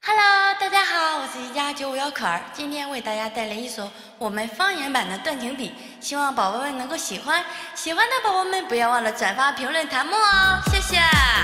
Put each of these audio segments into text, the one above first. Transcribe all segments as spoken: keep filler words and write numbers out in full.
Hello， 大家好，我是一家九五幺可儿，今天为大家带来一首我们方言版的《断情笔》，希望宝宝们能够喜欢。喜欢的宝宝们不要忘了转发、评论、弹幕哦，谢谢。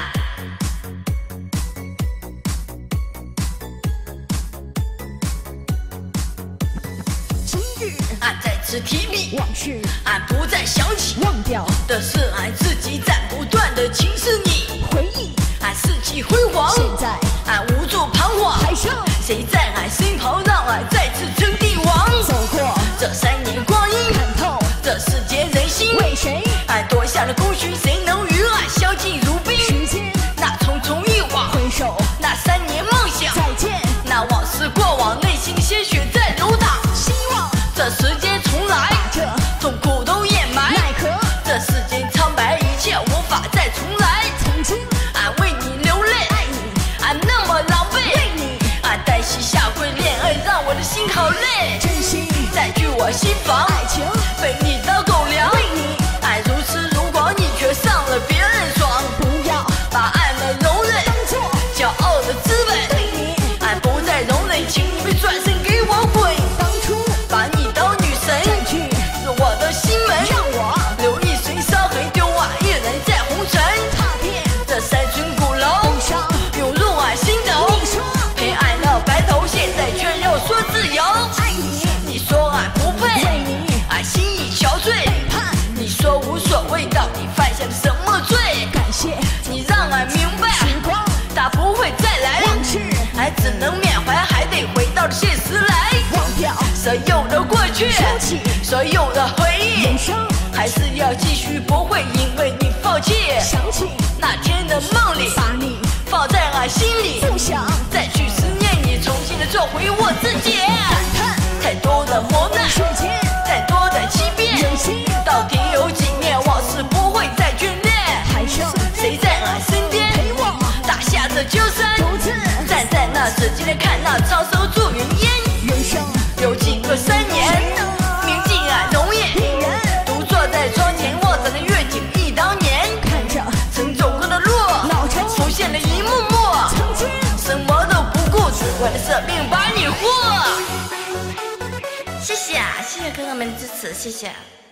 今日俺再次提笔， 往事俺不再想起， 忘掉的是俺自己在不断的轻视你。 回忆， 俺四季辉煌， 现在俺无助彷徨， 还剩谁在俺身旁让俺再次称帝王？ 走过这三年光阴， 看透这世间人心， 为谁？ 俺夺下了功勋，谁能与俺相敬如宾？ 时间那匆匆一晃， 回首， 那三年梦想， 再见。 那往事过往，内心的鲜血在流淌。 希望这时间重来， 把这痛苦都掩埋。 奈何这世间苍白，一切无法再重来。 曾经俺为你流泪， 爱你， 俺那么狼狈， 为你俺单膝下跪恋爱，让我的心好累。 真心占据我心房， 爱情， 被你当狗粮。 为你俺如痴如狂，你却上了别人床。 不要把俺们容忍当作骄傲的资本， 对你。 俺不再容忍，请你们转身给我滚。 当初把你当女神， 占据是我的心门， 让我留一身伤痕，丢我一人在红尘。 踏遍这三尊古楼， 悲伤， 涌入俺心头。 你说陪俺那白头，现在却要说自由。 爱你， 你说俺不配， 为你俺心已憔悴。 背叛， 你说无所谓，到底犯下了什么罪？ 感谢你让俺明白， 时光它不会再来。 往事， 俺只能缅怀，还得回到现实来。 忘掉所有的过去， 收起所有的回忆， 人生， 还是要继续，不会因为你放弃。 想起那天的梦里， 把你放在俺心里， 不想再去思念你，重新的做回我自己。 感叹太多的磨难， 世间太多的欺骗， 人心， 到底有几年往事不会再眷恋？ 还剩谁在俺身边陪我打下这江山？ 独自站在那紫金的看那长手住云烟。 人生有几个三年，铭记俺容颜。 一人独坐在窗前，望着那月景忆当年。 看着曾走过的路， 老城浮现了一幕幕。 曾经什么都不顾，只为了舍命把你护。谢谢啊，谢谢哥哥们的支持，谢谢。